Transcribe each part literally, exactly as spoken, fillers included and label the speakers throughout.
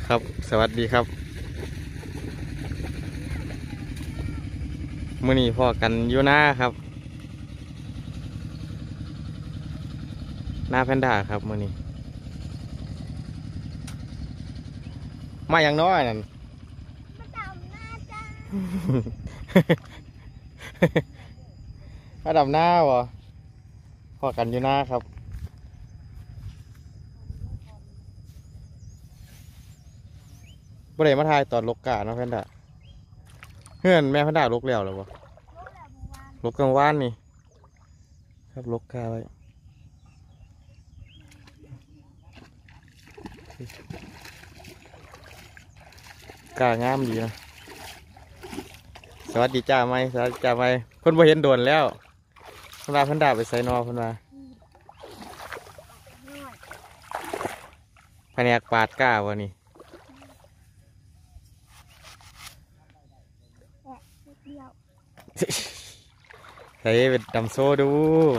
Speaker 1: ครับสวัสดีครับมื้อนี้พอกันอยู่หน้าครับหน้าแพนด้าครับมื้อนี้มาอย่างน้อยนั่น
Speaker 2: มาดำหน้าจ้า
Speaker 1: มาดำหน้าบ่พอกันอยู่หน้าครับบ่ได้มาถ่ายตอนลกกาเนาะแพนด้าเฮือนแม่แพนด้าลกแล้วหรอบ่ลกกลางว่านนี่ครับลกกาไว้กางามดีนะสวัสดีจ้าไหมสวัสดีจ้าไหมเพิ่นบ่เห็นโดนแล้วเพิ่นว่าเพิ่นด่าไปใส่นอเพิ่นว่าแผนกปาดก้าวะนี่ใส่เป็นดำโซ่ดู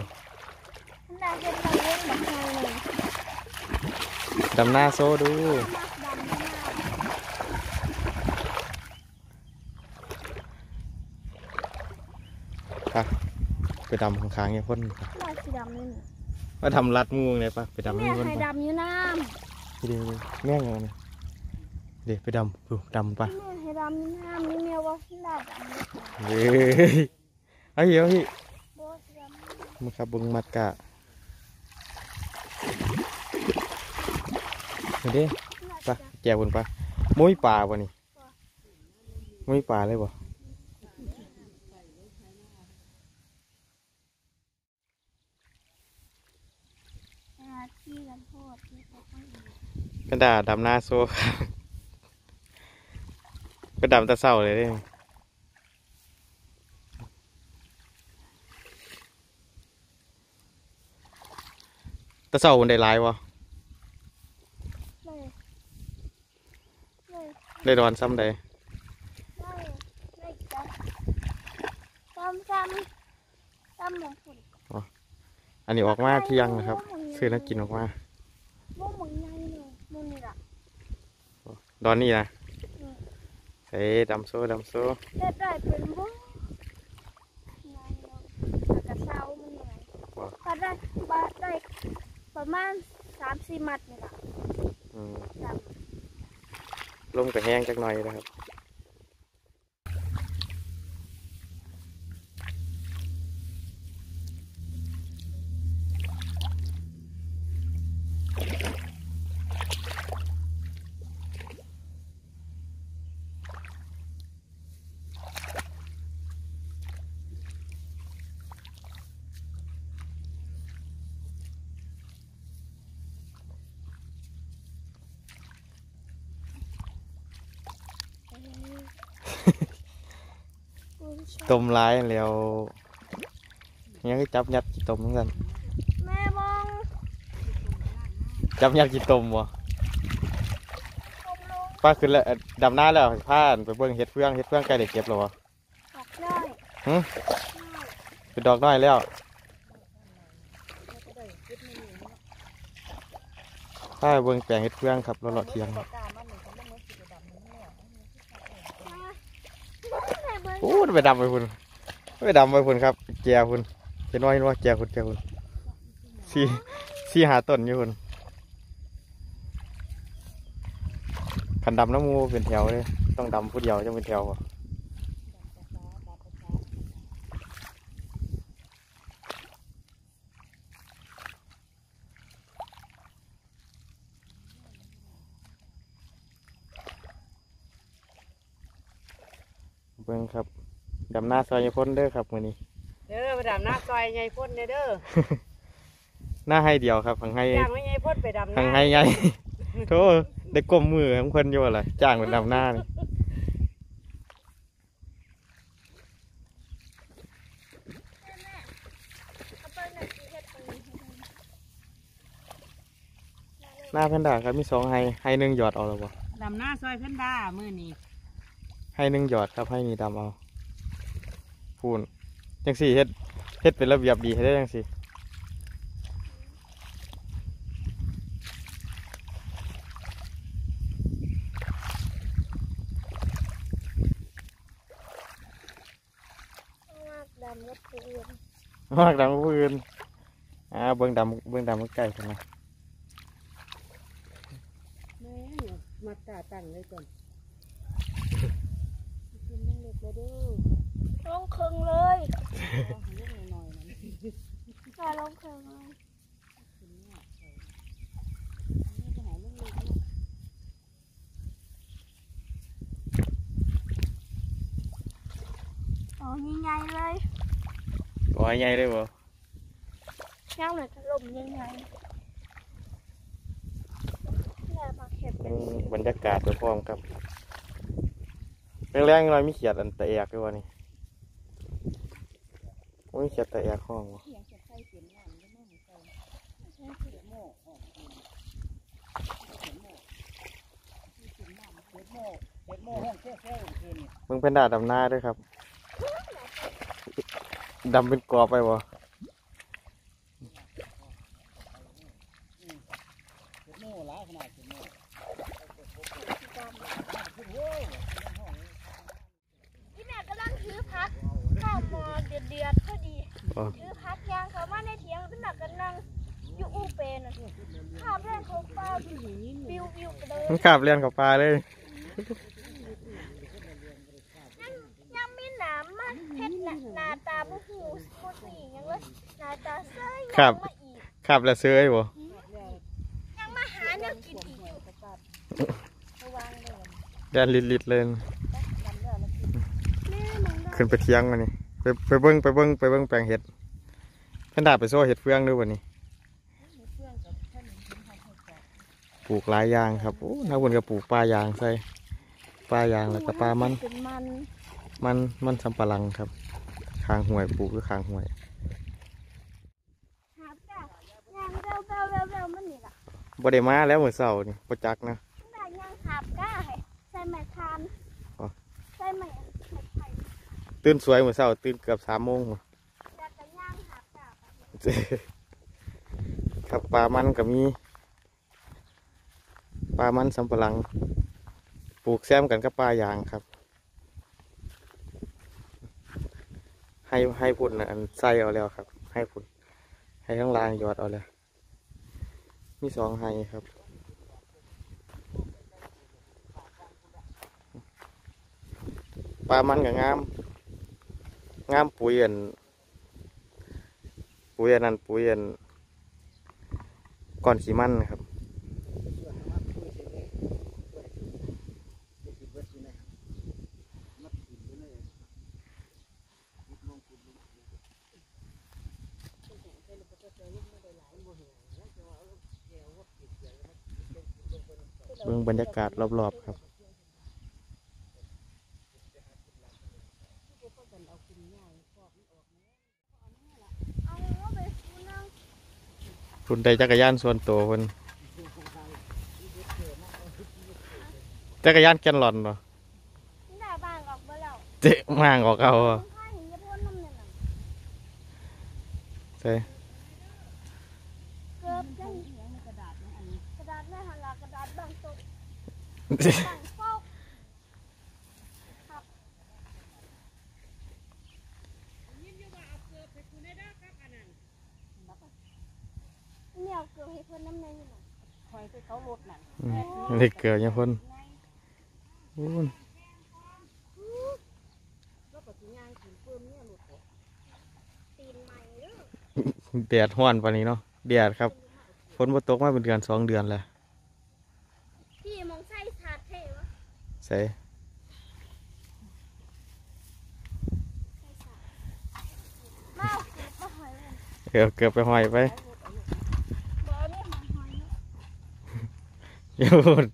Speaker 1: ดำหน้าโซ่ดูปะไปดำข้างๆเนี่ยพ่นปะมาทำรัดงูเลยปะไปดำนี่พ่น
Speaker 2: ให้
Speaker 1: ปะ
Speaker 2: ดำอยู่น้ำ
Speaker 1: เดี๋ยวแม่งเลยเดี๋ยวไปดำดูดำปะ
Speaker 2: แม่ให้ดำอยู่น้ำนี่แม่ว่าที่ลาดดำ
Speaker 1: เฮ้ยเอาเหี้ยเอาเหี้ย
Speaker 2: โบสดำ
Speaker 1: มึงครับบึงมัดกะเดี๋ยวดิปะแจวบนปะมุ้ยป่าวะนี่มุ้ยป่าเลยบ่
Speaker 2: ที่กันโทษที่เขาต้อง
Speaker 1: กระดาษดำหน้าโซ่ก็ดำตะเศร้าเลยเด้ตะเศร้าคนได้ร้ายวะ
Speaker 2: เลยเลย
Speaker 1: ได้ดอนซ้ำใด
Speaker 2: เลยเลยจ้ะซ้ำซ้ำซ้ำหมองฝุ่น
Speaker 1: อันนี้ออกมาเที่ยงนะครับซื้อนักกินออกมา
Speaker 2: ว่ามึงไงเนี่ยมึงนี่ล่ะ
Speaker 1: ดอนนี่นะใส่ดำโซ่ดำโซ่
Speaker 2: ได้ได้เป็นบุ้งไงเนาะกระเช้ามันยังไงพอได้บาได้ประมาณสามสี่มัดนี่ล่ะ
Speaker 1: อืม
Speaker 2: จ
Speaker 1: ลมก็แห้งจักหน่อยนะครับ
Speaker 2: ำ
Speaker 1: ต้มร้ายแล้วยังก็จับยัดกี่ต้มเหมือนกัน
Speaker 2: แม่บอง
Speaker 1: จับยัดกี่ต้มวะ
Speaker 2: กลมลง
Speaker 1: ป้าขึ้นแล้วดำหน้าแล้วผ้าไปเบิ่งเห็ดเฟืองเห็ดเฟืองใกล้ได้เก็บแล้ววะ
Speaker 2: ออกได้
Speaker 1: หึเป็นดอกน้อยแล้วป้าไปเบิ่งแปลงเห็ดเฟืองครับเราเลาะเทียงโอ้ไปดำไปพุ่นไปดำไปพุ่นครับแจวพุ่นเห็นว่าเห็นว่าแจวพุ่นแจวพุ่นสี่สี่หาต้นอยู่พุ่นขันดำน้ำมูเป็นแถวเลยต้องดำผู้เดียวจะเป็นแถวบ่เบิ่งครับดำหน้าซอยยายพ้นเด้อครับมื้อนี้
Speaker 3: เด้อไปดำหน้าซอยไงพ่นเด้อ
Speaker 1: หน้าให้เดียวครับหังให้
Speaker 3: จ้างไม่ไงพ่นไปดำห
Speaker 1: หั
Speaker 3: น้าง
Speaker 1: ให้ไงโธ่ได้กลมมือของเพิ่นอยู่อะไรจ้างเป็นดำหน้านี่หน้าแพนด้าครับมีสองให้ให้หนึ่งหยอดเอาแล้วบ่
Speaker 3: ดำหน้าซอยเพิ่นด้ามื้อนี้
Speaker 1: ให้หนึ่งหยอดครับให้นี่ดำเอาพูนจังสี่เฮ็ดเฮ็ดเป็นระเบียบดีให้ได้จังสี่
Speaker 2: ผู้อื่น
Speaker 1: มากดำผู้อื่นอ่าเบิ้งดำเบิ้งดำมันไก่ทำไม
Speaker 3: แม่มากาตั้งเลยก่อน
Speaker 2: กินยังเล็กเลยดูลงครึ่งเลย
Speaker 3: เล็กหน่อยๆนะ
Speaker 2: ใส่ลงครึ่งเลยอ๋อยิ่งใหญ่เลย
Speaker 1: ตัวใหญ่เลยบ่
Speaker 2: ย่างหน่อยถล่มยังไงแม่มาเข็บ
Speaker 1: เบิ่งบรรยากาศไปพร้อมครับแรงๆหน่อยมีเขียดอันตะแอกด้วยวะนี่โอ้ยเขียดตะแอกห้องวะ มึงเป็นดาดำหน้าด้วยครับดำเป็นกรอบไปบ่
Speaker 2: พี่แม่กำลังถือพักข้าวมอเดือดเดือดพอดีถือพักยางเขามาในเถียงพี่แม่กำลังอยู่อูเปนข้าวแรงเขาปลาบิวบิวไปเลย
Speaker 1: มันขับเรียนกับปลาเลย
Speaker 2: ยังมีหนามมาเฮ็ดหน้าตาบุหูบุสียังเลยหน้าตาเซ้ยยังมาอีก
Speaker 1: ขับแล้วเสื้อบ่
Speaker 2: ยังมาหาแนวกินอีกอยู่ระวังเลย
Speaker 1: แดนลิดๆเลย
Speaker 2: แม่มึง
Speaker 1: ขึ้นไปเที่ยงมานี่ไปไปเบิ้งไปเบิ้งไปเบิ้งแปลงเห็ดเพิ่นดาบไปโซ่เห็ดเฟืองด้วยวันนี้ปลูกหลายอย่างครับโอ้นักบุญก็ปลูกปลายางใส่ปลายางแล้วก็ปลามัน
Speaker 2: เป็นมัน
Speaker 1: มันมันสำปะหลังครับคางห่วยปลูกคือคางห่วย
Speaker 2: หาจ้ะยางเร็วเร็วเร็วเร็วมันนี่ล่ะ
Speaker 1: บ่ได้มาแล้วมื้อเช้านี่บ่จักนะ
Speaker 2: ได้ยางหาบก้าให้ใส่ไม้คานใส่ไม้ไม้ไผ่
Speaker 1: ตื่นสวยมื้อเช้าตื่นเกือบสามโมง
Speaker 2: แล้วก็ย่างหาบก้าไป
Speaker 1: ครับปลามันก็มีปลามันสำปะหลังปลูกแซมกันกับปลายางครับให้ให้พุ่นน่ะอันใส่เอาแล้วครับ ให้พุ่นให้ข้างล่างยอดเอาแล้วมีสองให้ครับปลามันกับงามงามปุ๋ยอันปุ๋ยอันนั้นปุ๋ยอันก้อนขี้มันนะครับเบื้องบรรยากาศรอบๆครับ
Speaker 2: เอาว่าไปฟูนั่ง
Speaker 1: คุณได้จักรยานส่วนตัวคนจักรยานแกนหลอนบ่
Speaker 2: ได้บ้างออกมาแล้ว
Speaker 1: เจ๊มางออกเอาบ่
Speaker 2: ข้าเห็นจะพ่นน้ำเนี่ยนะ
Speaker 1: ใช่
Speaker 2: เกือบได้กระดาษในอันนี้กระดาษแม่หันหลังกระดาษบางโต๊ะบางโต๊ะครับเนี่ยเอาเกลือให้พ่นน้ำในนี่หน่อย
Speaker 3: คอยไปเขาลดนั่น
Speaker 1: อืมนี่เกิดยังคนอู้น
Speaker 3: ก็ปฏิญาณกินเพิ่มเนี่ยหลุด
Speaker 2: ตีนใหม่เด้อ
Speaker 1: แดดห้อนปานนี้เนาะแดดครับฝนบ่ตกมาเป็นเดือนสองเดือนแล้ว
Speaker 2: พี่มองไส้ชาดเท่วะ
Speaker 1: ใส่
Speaker 2: มาเอาเกลือมาหอยเลย
Speaker 1: เกือบเกือบไปห้อยไป
Speaker 2: บ่เอาเนี่ยมาหอยเนาะ
Speaker 1: อยูน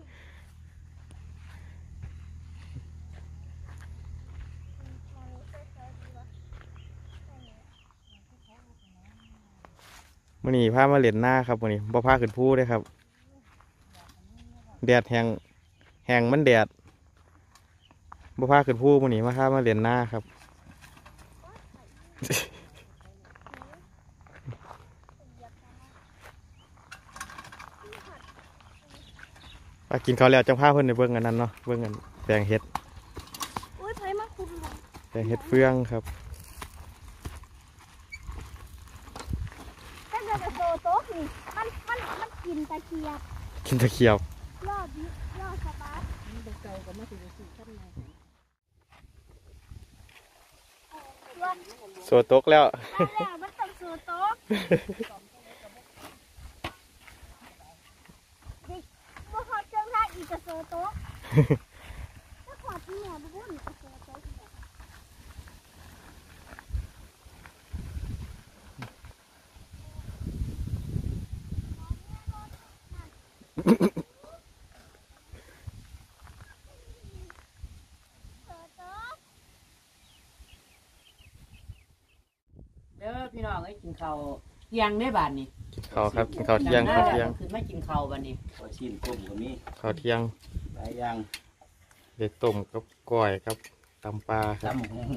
Speaker 2: หอยใส่ใส่ดีวะใส่เนี่ย
Speaker 1: มื้อนี้พามาเล่นหน้าครับมื้อนี้บ่พาขึ้นภูเด้ครับแดดแห้งแห้งมันแดดบ่พาขึ้นภูมื้อนี้มาพามาเล่นหน้าครับ ไปกินข้าวแล้วจังพาเพิ่นไปเบิ่งอันนั้นเนาะเบิ่งอันแปลงเห็ด
Speaker 2: อุ้ยไผมาคุมหน่อย
Speaker 1: แปลงเห็ดเฟืองครับกินตะเกียบ
Speaker 2: รอบนี้รอบสปาร์ต
Speaker 3: มันเป็นเก่าก็มาถึงสี่ขั้นไง
Speaker 2: วัน
Speaker 1: โซตกแล้ว
Speaker 2: มาแล้วมันต้องสู่โต๊ะเด็กบ่ขอเจิงท่าอีกจะสู่โต๊ะถ้าขอที่แม่บ่พูดจะสู่โต๊ะ
Speaker 3: เด้อพี่น้องไอ้กินข้าวเที่ยงได้บาทนี่
Speaker 1: กินข้าวครับกินข้าวเที่ยงข้าวเที่ยง
Speaker 3: คือไม่กินข้าวบาทนี่
Speaker 4: ขอชิมกุ้งก็มี
Speaker 1: ข้าวเที่ยง
Speaker 4: หลายอย่าง
Speaker 1: เด็ดต้มกับก้อยครับตำปลาครับ
Speaker 4: จำหง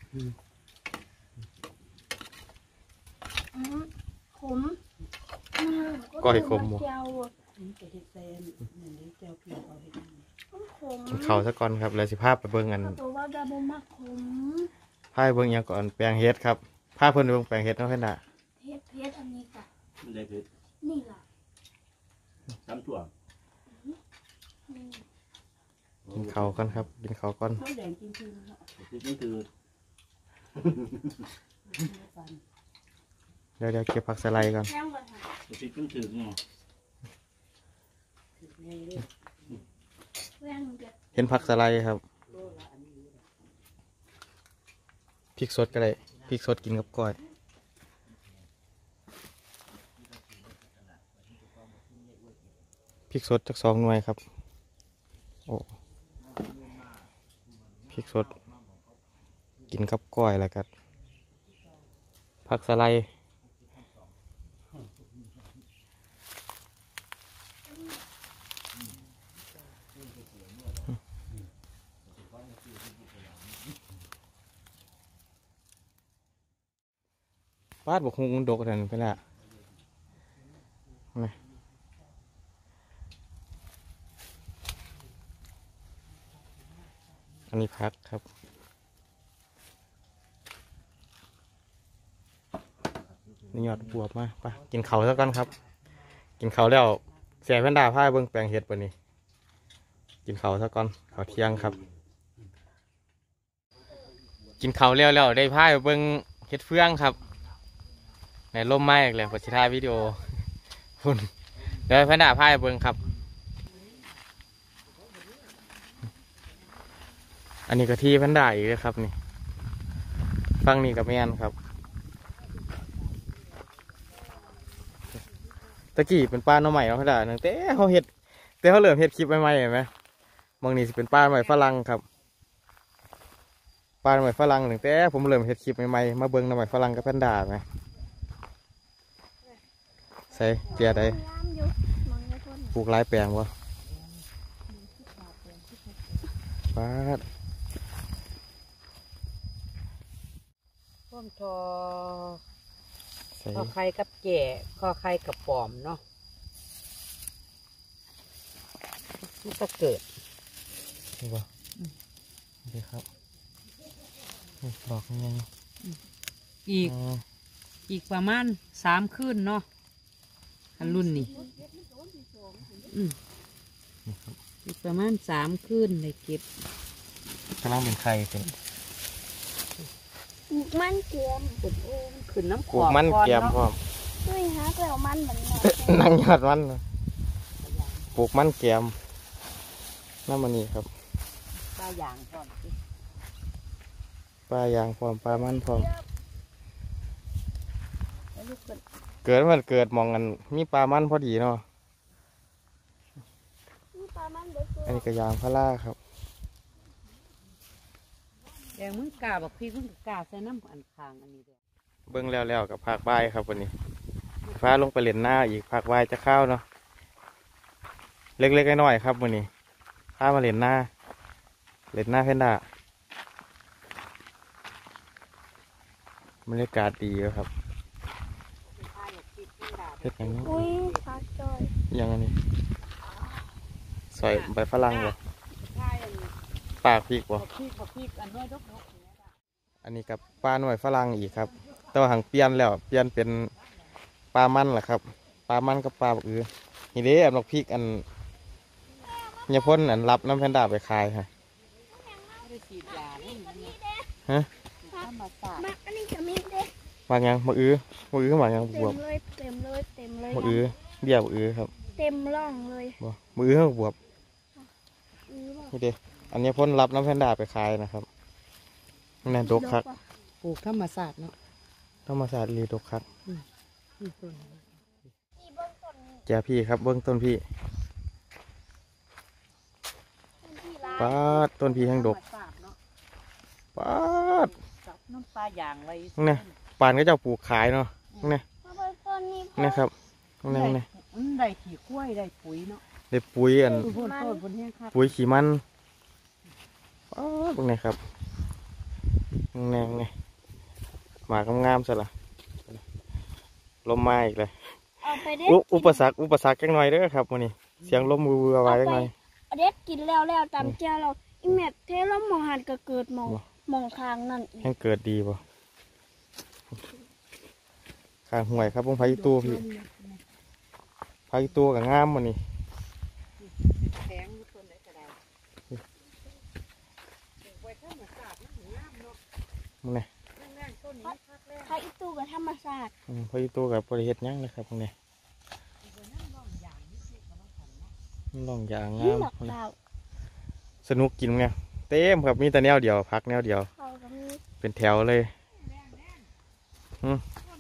Speaker 2: อืมขมอืม
Speaker 1: ก้อยขมบ่
Speaker 2: เจียวอะ
Speaker 3: นี่จะได้แซมเหมือนได้แจวเพียวเขาให้ได้
Speaker 2: มันขม
Speaker 1: กินข้าวซะก่อนครับแล้วสิพาไปเบิ่งกัน
Speaker 2: เขาบอกว่าดาบมักขม
Speaker 1: พาไปเบิ่งหยังก่อนแปลงเฮ็ดครับพาเพิ่นไปเบิ่งแปลงเฮ็ดเนาะเพิ่นน่ะ
Speaker 2: เพชรเพชรอันนี้ค่ะ
Speaker 4: มันได้คือ
Speaker 2: นี่ล่ะ
Speaker 4: จำถั่ว
Speaker 2: นี่
Speaker 1: กินข้าวก่อนครับกินข้าวก่อน
Speaker 3: น้ำแดงจริงๆเนาะ
Speaker 4: คือนี่คือ
Speaker 3: ไม่ฟัน
Speaker 1: เดี๋ยวเดี๋ยวเก็บผักสไลด์ก่อน
Speaker 2: แข้งก่อนค่ะ
Speaker 4: คือพริกมันถือเนาะ
Speaker 3: ถือไงเลย
Speaker 2: แข้งเด็ด
Speaker 1: เห็นผักสไลด์ครับ
Speaker 3: โลละอันนี้
Speaker 1: พริกสดก็ได้พริกสดกินกับก้อยพริกสดจักสองหน่วยครับโอ้พริกสดกินกับก้อยแล้วกันผักสไลด์ปาดบกฮุงดกนั่นไปละนี่อันนี้พักครับนี่ยอดบวบมาไปกินเขาวซะก่อนครับ กินเขาวแล้วแสบแว่นดาผ้าเบิ้งแปลงเห็ดปะนี่กินเขาวซะก่อนเขาวเที่ยงครับ กินเขาวแล้วแล้วได้ผ้าไปเบิ้งเห็ดเฟืองครับในร่มไม้อีกแล้วพอชิถ่ายวิดีโอคุณเดี๋ยวแว่นดาผ้าไปเบิ้งครับ อันนี้ก็ที่แว่นดาอีกเลยครับนี่ฟังนี่กับแม่นครับ ตะกี้เป็นป้าหน้อใหม่เนาะพี่ดาหนึ่งแต่เขาเห็ดแต่เขาเริ่มเห็ดคลิปใหม่ๆเห็นไหมบางนี่สิเป็นป้าใหม่ฝรั่งครับป้าใหม่ฝรั่งหนึ่งแต่ผมเริ่มเห็ดคลิปใหม่ๆมาเบิ้งหน้อใหม่ฝรั่งกับแพนด้าไหมใส่เจียใด
Speaker 2: งามอยู่มองไม่พ้น
Speaker 1: ปลูกหลายแปลงวะป้าด
Speaker 3: พ่วมทอ
Speaker 1: ใส่
Speaker 3: คอไข่กับแก่คอไข่กับปอมเนาะมันก็เกิด
Speaker 1: นี่วะนี่ครับนี่ดอกยังไง
Speaker 3: อีก
Speaker 1: อ๋อ
Speaker 3: อีกประมาณสามคืนเนาะอันรุ่นนี่อืมอีกประมาณสามคืนเลยเก็บ
Speaker 1: กำลังเป็นไข่เป็น
Speaker 2: ปลูกมันเกลียม
Speaker 3: ปลูกโอ้มันขึ้นน้ำข
Speaker 1: ปลู
Speaker 3: อก บ
Speaker 1: มัน
Speaker 3: ก่อ
Speaker 1: แกมพร้อม
Speaker 2: ด้วยฮะแล้วมันเหมือนหนอน
Speaker 1: นั่งยอดมันนะปลูกมันแกมน้ำมันนี่ครับ
Speaker 3: ปลาอย่างก่อนสิ
Speaker 1: ปลายางพร้อมปลามันพร้อม
Speaker 3: แล้วลูกก็
Speaker 1: เกิดมันเกิดมองกันมีปลามันพอดีเนาะ
Speaker 2: นี่ปลามันเด็กตัว
Speaker 1: อันนี้ก็ยางพาราครับ
Speaker 3: แดงมึงกาบอกพี่มึงกาใส่น้ำอันคางอันนี้เด้อ
Speaker 1: เบิ้งแล้วแล้วกับภาคบ่ายครับวันนี้ฟ้าลงไปเล่นหน้าอีกภาคบ่ายจะเข้าเนาะเล็กๆน้อยๆครับวันนี้ข้ามาเล่นหน้าเล่นหน้าแพนด้าบรรยากาศดีแล้วครับเฮ็ดอย่างนี้
Speaker 2: อุ้ยขาจอย
Speaker 1: อย่างอันนี้ใส่ใบฝรั่งบ่
Speaker 3: ใช่อันนี้
Speaker 1: ปากพริกบ่
Speaker 3: บอกพี่บอกพี่อันน้อยดกดกอย่างเงี้ยจ้ะ
Speaker 1: อันนี้กับปลาหน่วยฝรั่งอีกครับแต่ว่าหังเปลี่ยนแล้วเปลี่ยนเป็นปลามันแหละครับปลามันกับปลาบักอือนี่เด้อันนกพริกอันเนี่ยพ่นอันรับน้ำแพนด้าไปขายค่ะ
Speaker 3: ไม่ได้ฉีดยาเนี่ย
Speaker 1: ฮะ
Speaker 3: ธรรมศาสตร์
Speaker 2: มักอันนี้ก็มีเด้
Speaker 1: มายังมาอื้อมาอื้อมายัง
Speaker 2: เต็
Speaker 1: บว
Speaker 2: ม
Speaker 1: บ
Speaker 2: เลยเต็มเลยเต็มเลย
Speaker 1: มาอื้อเบี้ยมาอื้อครับ
Speaker 2: เต็มร่องเลย
Speaker 1: บ่มาอื้อบวบ
Speaker 2: อือบ่
Speaker 1: นี่เด้อันนี้พ่นรับน้ำแพนด้าไปขายนะครับนี่นดกคัก
Speaker 3: ปลูกธรรมศาสตร์เนาะ
Speaker 1: ธรรมศาสตร์รีดกคัก
Speaker 3: นี่ต้น
Speaker 2: ที่เบื้องต้นนี่
Speaker 1: แจพี่ครับเบื้องต้นพี่
Speaker 2: เป็นที่ร้าน
Speaker 1: ป้าดต้นพี่แห้งดก
Speaker 3: ธรรมศาสตร์เนาะ
Speaker 1: ป้าด
Speaker 3: จับน้ำปลาอย่างไว้
Speaker 1: เนี่ยปานก็จะปลูกขายเนาะนี่
Speaker 2: มาเบื้องต้นนี่
Speaker 1: นี่ครับนี่นี่
Speaker 3: อืมได้ขี้กล้วยได้ปุ๋ยเนาะ
Speaker 1: ได้ปุ๋ยอัน
Speaker 3: คือพ่นต้นบนแห้งครับ
Speaker 1: ปุ๋ยขี้มันป้าดนี่ครับนี่ไงหมากงามๆซะละลมมาอีกเลย
Speaker 2: เอาไปเด็ด
Speaker 1: อุอุปสรรคอุปสรรคจังหน่อยเด้อครับวันนี้เสียงลมมือๆเอาไว้จังหน่อย
Speaker 2: เอาเด็ดกินแล้วแล้วตามเจ้าเราอีแมทเทแล้วมองหันก็เกิดมอง
Speaker 1: บ่
Speaker 2: มองทางนั่นอีก
Speaker 1: ยังเกิดดีป่ะข้างห่วยครับพงพายุตัวพี่พายุตัวกับงามวันนี้
Speaker 3: แข็งต้นไหนก็ได้ปลูกไว้ธรรมศาสตร์มันงามเนาะ
Speaker 1: มันนี่
Speaker 3: แรงๆต้นนี้คักแรง
Speaker 2: พระอีตู้กับธรรมศาสตร์
Speaker 1: อืมพายุตัวกับบริเฮ็ดหยังนะครับพวกนี้มันลองอย่างงา
Speaker 2: นี่
Speaker 1: ม
Speaker 2: หลัก
Speaker 1: พุ่นน่ะ
Speaker 2: ดาว
Speaker 1: สนุกกินเนี่ยเต็มครับมีแต่แนวเดียวพักแนวเดียว
Speaker 2: เขาก็มี
Speaker 1: เป็นแถวเลยอืม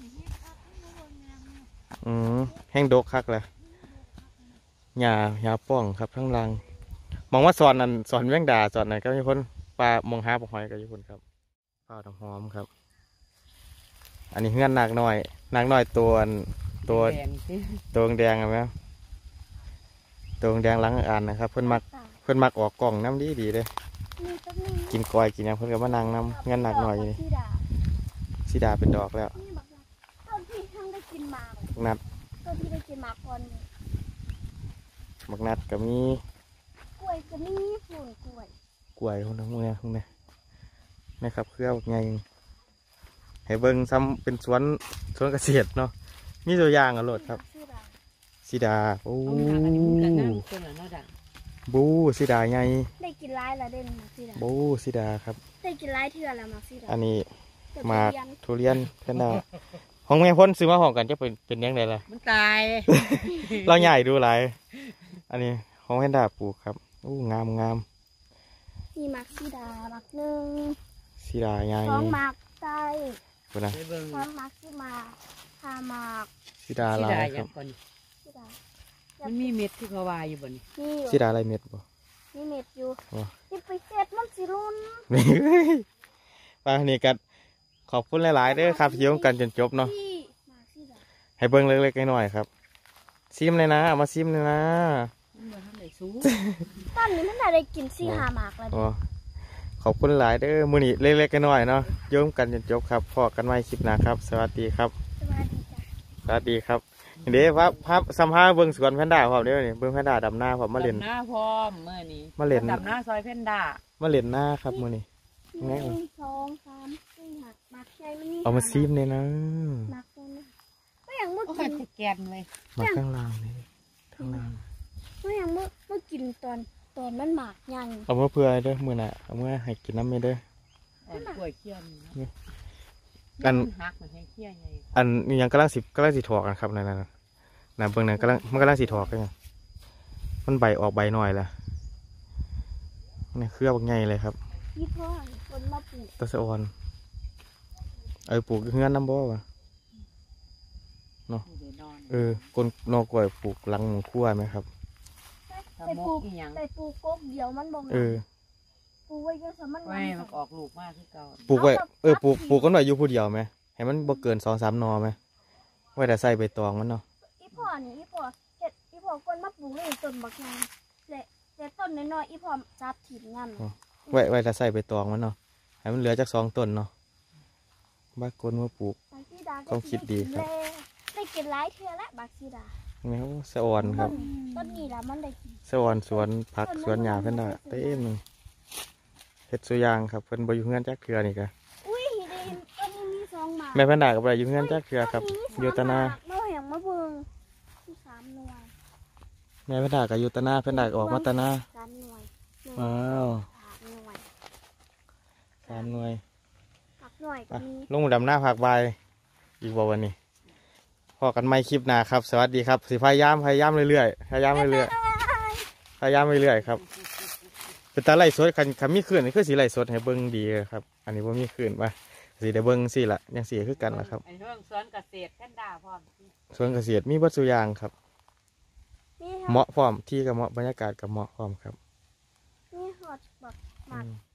Speaker 1: อืมแห้งดกคักเลยหญ้าหญ้าป้องครับทั้งรังมองว่าสอนนั่นสอนแมงดาสอนนั่นก็มีคนปลามองหาปลาหอยก็มีคนครับข้าวน้ำหอมครับ อันนี้เงื่อนนากน้อยนากน้อยตัวอันตัว
Speaker 3: แดงสิ
Speaker 1: ตัวแดงๆเห็นไหมตัวแดงหลังอ่านนะครับ เพิ่นมักเพิ่นมักออกกล่องน้ำดีดีๆเลย
Speaker 2: นี่ต้นนี้
Speaker 1: กินกอยกินหยังเพิ่นก็มานั่งน้ำเงื่อนนากน้อยอยู่นี่
Speaker 2: ที่ดา
Speaker 1: สีดาเป็นดอกแล้ว
Speaker 2: นี่บักนัดต้นที่ทั้งได้กินหมาก
Speaker 1: บักนัด
Speaker 2: ต้นที่ได้กินหมากก่อนนี่
Speaker 1: บักนัดก็มี
Speaker 2: กล้วยก็มีฝุ่นกล้วย
Speaker 1: กล้วยคนทั้งหมดเนี่ยพวกนี้นะครับเครือบักใหญ่ให้เบิ่งซ้ำเป็นสวนสวนเกษตรเนาะมีตัวอย่างอ่ะโลดครับ
Speaker 2: ที่ดา
Speaker 1: สีดาโอ้
Speaker 3: เอาหนักอันนี้มันก็งามต้นละเนาะด่ะ
Speaker 1: บูสีดาใหญ่
Speaker 2: ได้กินร้ายละเด่นหมากที่ดา
Speaker 1: บูสีดาครับ
Speaker 2: ได้กินร้ายเทื่อละหมากที่ดา
Speaker 1: อันนี้
Speaker 2: เกิด
Speaker 1: หมาก
Speaker 2: เรียน
Speaker 1: ทุเรียนแพนด้าของแม่พ้นซื้อมาของกันจะเป็นเป็นยังไงล่ะ
Speaker 3: มันตาย
Speaker 1: เราใหญ่ดูหลายอันนี้ของแพนด้าปลูกครับอู้งามงาม
Speaker 2: มีหมากที่ดาหมากหนึ่ง
Speaker 1: สีดาใหญ่
Speaker 2: สองหมากใต้
Speaker 1: ดูนะ
Speaker 3: ไปเบิ่ง
Speaker 2: สองหมากที่มาห้าหมาก
Speaker 1: สีดา
Speaker 3: ที่
Speaker 1: ลา
Speaker 3: ได้
Speaker 1: ย
Speaker 3: อ
Speaker 1: ครั
Speaker 3: ย่า
Speaker 1: บ
Speaker 3: งก่อน
Speaker 2: ที่ดา
Speaker 3: มันมีเม็ดที่เขาวายอยู่บนนี้
Speaker 2: นี่อยู่
Speaker 1: สีดาลายเม็ดบ่
Speaker 2: นี่เม็ดอยู่
Speaker 1: อ๋อ
Speaker 2: นี่ไปเจ็ดมันสิรุน
Speaker 1: นี่ไปนี่กันขอบคุณหลายๆเด้อครับที่ร่วมกันจนจบเนาะ
Speaker 2: ที่หมากที่ดา
Speaker 1: ให้เบิ้งเล็กๆน้อยๆครับซิมเลยนะเอามาซิมเลยนะ
Speaker 3: มันบ่ทำได้สูง
Speaker 2: ตอนนี้มันน่าได้กินสี่ห้าหมากแล้ว
Speaker 1: อ๋อขอบคุณหลายเด้อมื้อนี้เล็กๆน้อยๆเนาะโยมกันจนจบครับพอกันใหม่คลิปหน้าครับ สวัสดีครับ
Speaker 2: สวัสดีจ้ะ
Speaker 1: สวัสดีครับเดี๋ยวพับพับสัมภาษณ์เบิ้งสวนแพนด้าพร้อมเด้อนี่เบิ้งแพนด้าดำหน้าพร้อมมาเล่น
Speaker 3: ดำหน้าพร้อมเมื่อนี้
Speaker 1: มาเล่น
Speaker 3: ดำหน้าซอยเพนด้า
Speaker 1: มาเล่นหน้าครับมื้อนี้
Speaker 2: ห
Speaker 1: ไง
Speaker 2: นึ่
Speaker 1: วะ
Speaker 2: งสองสามสี่หมากหมากใหญ่มันนี่
Speaker 1: เอามาซิมเลยนะ
Speaker 2: หมากตัวนี้ก็อย่างเมื่อ
Speaker 3: โอ้
Speaker 2: กิ
Speaker 3: ย
Speaker 2: น
Speaker 3: จะแกนเลย
Speaker 1: มาข้างล่างนี่ข้างล่าง
Speaker 2: ก็อย่างเมื่อเมื่อกินตอนตอนมันหมากใหญ่
Speaker 1: เอามาเพื่อเด้อมื้อน่ะเอามาให้กินน้ำเมเด้อ
Speaker 3: อ่อนกล้วยเคี่ยน
Speaker 1: นี่
Speaker 3: กั
Speaker 1: อั
Speaker 3: น
Speaker 1: น
Speaker 3: หักมันให้เคี่ยนไง
Speaker 1: อันนี้ยังกำลังสิกำลังสิถอกกันครับนั่นน่ะน่ะเบิ่งนั่นกำลังมันกำลังสิถอกกันอยู่มันใบออกใบหน่อยละนี่เครือบักใหญ่เลยครับ
Speaker 2: ยี่พ่อคนมาปลูก
Speaker 1: ตะสะออนเออปลูกเฮือนน้ำบ่วะ
Speaker 3: เดี๋ยวนอน
Speaker 1: เออกนนอกกล้วยปลูกหลังหมู่คั่วไหมครับ
Speaker 3: ถ้า
Speaker 2: ไป
Speaker 3: ม
Speaker 2: ปลู
Speaker 3: ก
Speaker 2: ก
Speaker 3: อีหยัง
Speaker 2: ไปปลูกกกเดียวมันบ่ง
Speaker 1: เออ
Speaker 2: ปลูกไว้ยังสมัน
Speaker 3: ไว้
Speaker 2: งาม
Speaker 3: มันออกลูกมากที่เก่า
Speaker 1: ปลูกไว้เออปลูกปลูกกันไว้อยู่ผู้เดียวไหมให้มันบ่เกินสองสามหนอไหมไว้แต่ใส่ใบตองมันเนาะ
Speaker 2: อีพ่อนี่อีพ่อเห็ดอีพ่อคนมาปลูกเลยต้นบักใหญ่และแต่ต้นน้อยๆอีพ่อจับถิ่นงาน
Speaker 1: ไว้ไว้แต่ใส่ใบตองมันเนาะให้มันเหลือจากสองต้นเนาะบ้ากนมาปลูก
Speaker 2: บางซีดา
Speaker 1: ความคิดดีครับ
Speaker 2: ได้กินหลายเทื่อแล้วบางซีดา
Speaker 1: แมวสะออนครับ
Speaker 2: ต้นนี้ละมันได้กิน
Speaker 1: สวนสวนผักสวนหญ้าเพิ่นน่ะเต็มเลยเฮ็ดสุอยางครับเพิ่นบ่อยู่เฮือนจักเทื่อนี่ก็
Speaker 2: อุ้ยได้เห็นต้นนี้มีสองหมาก
Speaker 1: แม่เพิ่นน่ะก็บ่ได้อยู่เฮือนจักเทื่อครับอยู่แตะนา
Speaker 2: เราเห็นมะเบิงที่สามหน่วย
Speaker 1: แม่แพนด้าก็อยู่ตะนาแพนด้าก็ออกมาตะนา
Speaker 2: สามหน่วยหนึ่ง
Speaker 1: ว้าว
Speaker 2: สามหน่วย
Speaker 1: สามหน่วย
Speaker 2: สามหน่วยก็
Speaker 1: อ่ะ
Speaker 2: มี
Speaker 1: ลงดำหน้าผักใบายอีกบ่วันนี้พอกันไม่คลิปหน้าครับ สวัสดีครับสิพยายามพยายามเรื่อยๆพยายามเรื่อยๆพยายามเรื่อยๆครับเป็นตาไล่สดคันคันมีขึ้นนี่คือสีไล่สดให้เบิ้งดีเลยครับ อันนี้ว่ามีขึ้นป่ะสีได้เบิ้งสิละยังสีคือกันละครับ
Speaker 3: ไอ้เรื่องสวนเกษตรแพนด้าพร้อม
Speaker 1: สวนเกษตรมีวัตถุยางครับ
Speaker 2: มี
Speaker 1: เหมาะพร้อมที่กับเหมาะบรรยากาศกับเหมาะพร้อมครับ
Speaker 2: มีหอดแบบหมั
Speaker 1: อื
Speaker 2: ก
Speaker 1: ม